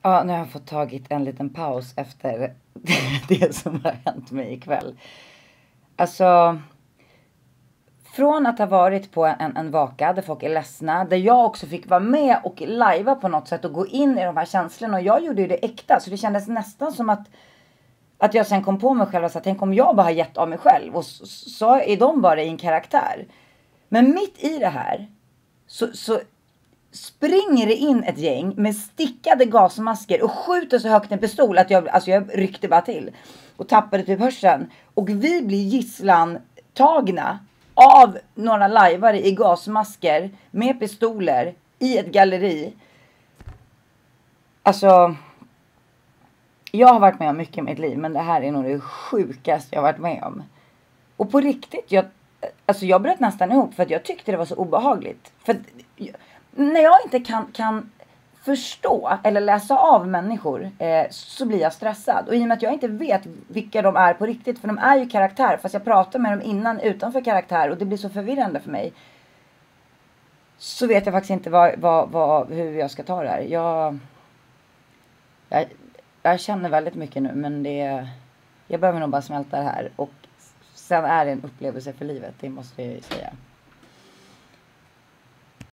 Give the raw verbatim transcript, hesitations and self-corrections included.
Ja, nu har jag fått tagit en liten paus efter det som har hänt mig ikväll. Alltså, från att ha varit på en, en vaka där folk är ledsna, där jag också fick vara med och lajva på något sätt och gå in i de här känslorna. Och jag gjorde ju det äkta, så det kändes nästan som att, att jag sen kom på mig själv och sa, tänk om jag bara har gett av mig själv och så, så är de bara i en karaktär. Men mitt i det här så, så springer det in ett gäng med stickade gasmasker och skjuter så högt en pistol att jag, alltså jag ryckte bara till och tappade typ hörseln. Och vi blir gisslan tagna av några lajvare i gasmasker med pistoler i ett galleri. Alltså, jag har varit med om mycket i mitt liv, men det här är nog det sjukaste jag har varit med om. Och på riktigt, jag, alltså jag bröt nästan ihop för att jag tyckte det var så obehagligt. För att, när jag inte kan, kan förstå eller läsa av människor eh, så blir jag stressad. Och i och med att jag inte vet vilka de är på riktigt, för de är ju karaktär, fast jag pratar med dem innan utanför karaktär och det blir så förvirrande för mig. Så vet jag faktiskt inte vad, vad, vad, hur jag ska ta det här. Jag, jag, jag känner väldigt mycket nu, men det, jag behöver nog bara smälta det här. Och sen är det en upplevelse för livet, det måste jag säga.